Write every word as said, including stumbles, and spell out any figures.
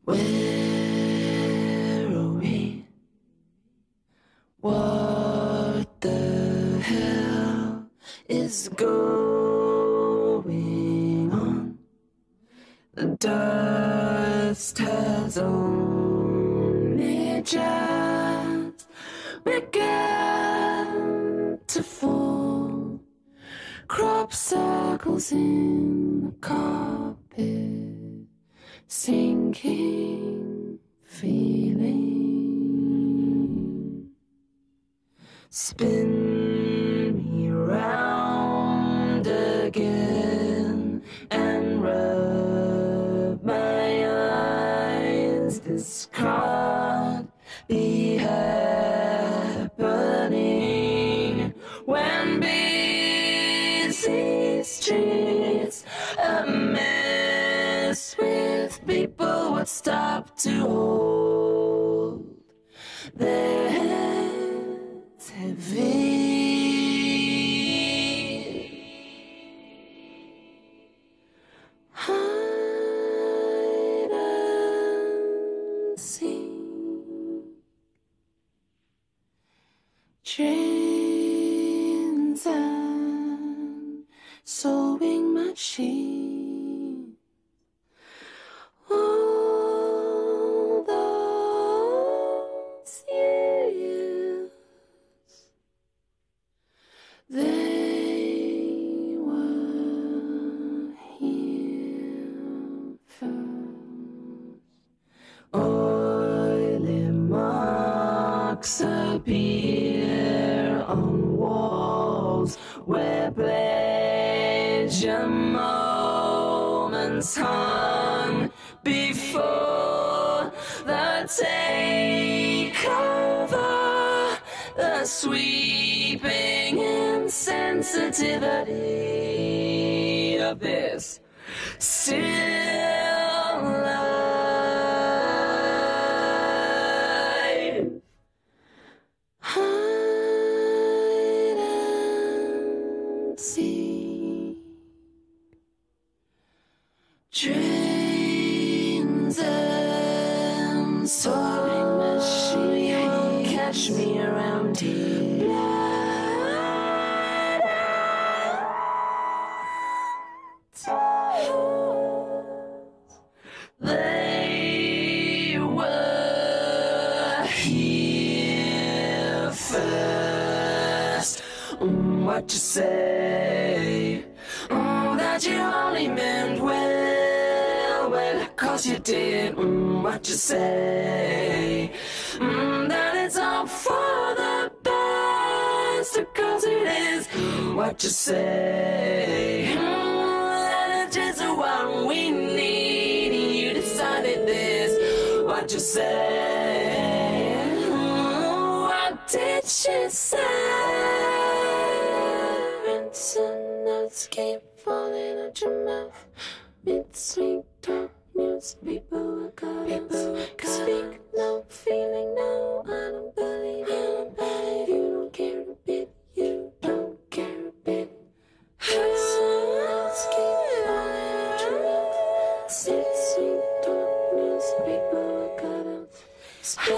Where are we? What the hell is going on? The dust has only just begun to fall. Crop circles in the carpet, sinking feeling. Spin me round again and rub my eyes. This can't be happening when busy streets a mess with people would stop to hold their heads heavy. Hide and seek, trains and sewing machines. All those years, they were here first. Oily marks appear on walls where pleasure moments hung before the takeover, the sweeping insensitivity of this still life. Hide and seek, trains and sewing machine, catch me around here. Blood and they were here first. Mm, what you say? Mm, that you only meant well, well, cause you did. Mm, what you say? Mm, that it's all for the best, cause it is. Mm, what you say? Mm, that it's just what we need, and you decided this. What you say? Mm, what did she say? Rinse and notes keep falling out your mouth. Mid-sweet talk news, people are caught up. Speak no, feeling no, I don't believe you. You don't care a bit, you don't care a bit. Rinse and notes keep falling out your mouth. Mid-sweet talk news, people are caught up.